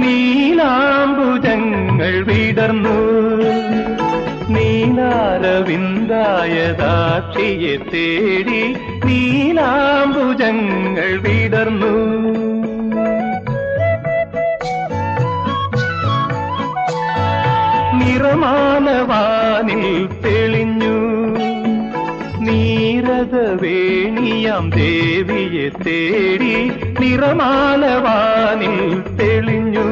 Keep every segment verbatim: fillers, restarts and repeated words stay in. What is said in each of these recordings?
നീലാംബുജങ്ങൾ വിടർന്നു നീലാരവിന്ദായദാക്ഷിയെ തേടി നീലാംബുജങ്ങൾ വിടർന്നു നിറമാനവാനിൽ തെളിഞ്ഞു നീരദവേണിയാം ദേവിയെ തേടി നിറമാനവാനിൽ തെളിഞ്ഞു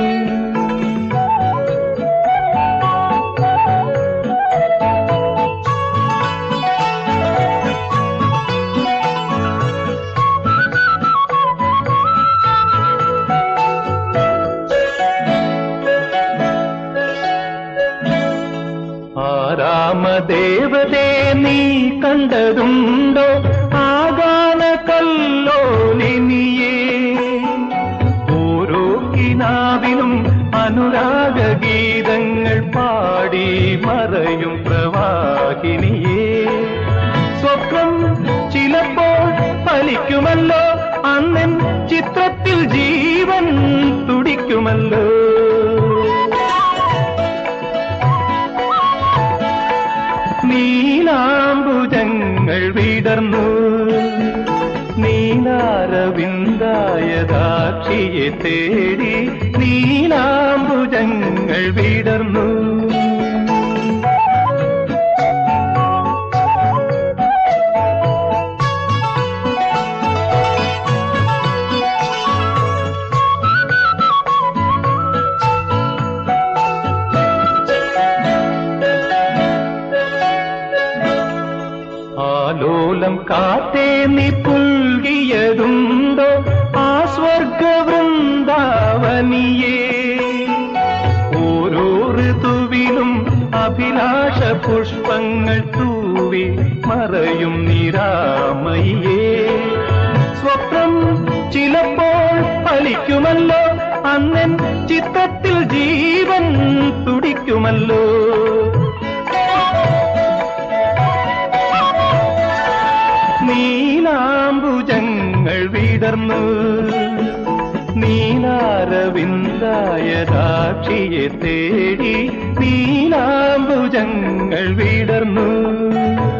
രാമദേവതേ നീ കണ്ടതുണ്ടോ ആഗാന കല്ലോലിനിയേ ഓരോ കിനാവിലും അനുരാഗഗീതങ്ങൾ പാടി മറയും പ്രവാഹിനിയേ സ്വപ്നം ചിലപ്പോൾ ഫലിക്കുമല്ലോ അന്നൻ ചിത്രത്തിൽ ജീവൻ തുടിക്കുമല്ലോ നീലാംബുജങ്ങൾ വിടർന്നു നീലാരവിന്ദായദാക്ഷിയെ തേടി നീലാംബുജങ്ങൾ വിടർന്നു ആലോലം കാറ്റേ നീ പുൽകിയതുണ്ടോ ആ സ്വർഗവൃന്ദാവനിയേ ഓരോ ഋതുവിലും അഭിലാഷ പുഷ്പങ്ങൾ തൂവി മറയും നിരാമയേ സ്വപ്നം ചിലപ്പോൾ ഫലിക്കുമല്ലോ അന്നൻ ചിത്രത്തിൽ ജീവൻ തുടിക്കുമല്ലോ നീലാംബുജങ്ങൾ വിടർന്നു നീലാരവിന്ദായദാക്ഷിയെ തേടി നീലാംബുജങ്ങൾ വിടർന്നു